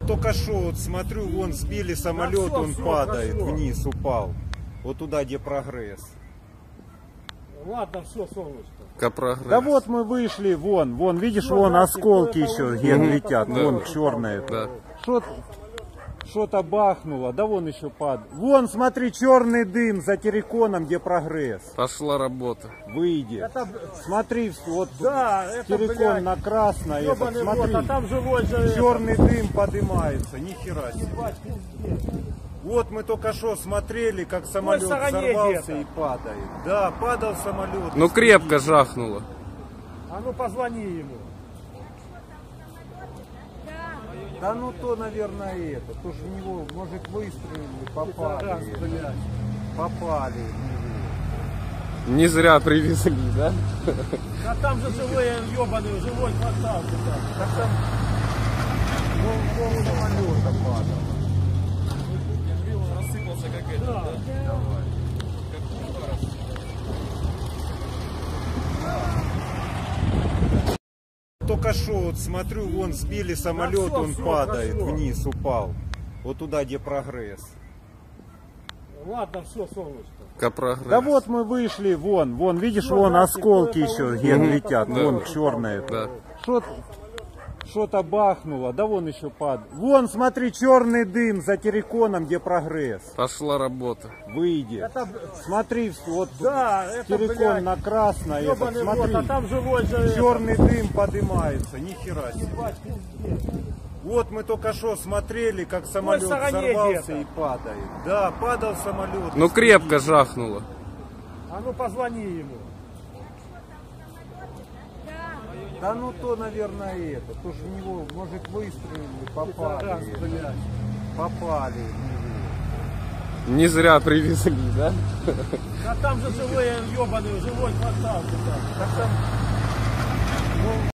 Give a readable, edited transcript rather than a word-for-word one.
Только что вот смотрю, вон сбили самолет, Да, он падает вниз, упал. Вот туда, где прогресс. Ладно, все, солнышко. Прогресс. Да вот мы вышли, вон, видишь, вон осколки еще где летят, вон черные. Да. Что-то бахнуло, да вон еще падает. Вон, смотри, черный дым за терриконом, где прогресс. Пошла работа. Выйди. Смотри, вот Да, это, террикон блядь, на красное, этот, ёбаный смотри, рот, а там живой же черный дым поднимается, нихера себе. Ебать, пиздец. Вот мы только что смотрели, как самолет стороне взорвался где-то. и падает. Да, падал самолет. Ну крепко жахнуло. А ну позвони ему. Да ну то, наверное, это. То же в него, может, выстрелили, попали. Раз, блядь. Попали в него. Не зря привезли, да? А там же живой ебаный, живой квартал. Так там пол самолета падал. Рассыпался как это, Да. Только что вот смотрю, вон сбили самолет, всё, он всё, падает хорошо. вниз, упал. Вот туда, где прогресс. Ладно, все, солнышко. Прогресс. Да вот мы вышли, вон, видишь, вон осколки еще где летят, вон черные. Да. Что-то бахнуло, да вон еще падает. Вон, смотри, черный дым за терриконом, где прогресс. Пошла работа. Выйди. Это, Смотри, вот да, это, террикон блядь, на красное, этот, ебаный рот, смотри, а там живой же черный дым поднимается, нихера себе. Ебать, пиздец. Вот мы только что смотрели, как самолет стороне взорвался где-то. и падает. Да, падал самолет. Ну крепко жахнуло. А ну позвони ему. Да ну то, наверное, это. То же в него, может, выстрелили, Раз, попали. блядь. Попали в него. Не зря привезли, да? А там же живой ебаный, живой квартал. Так там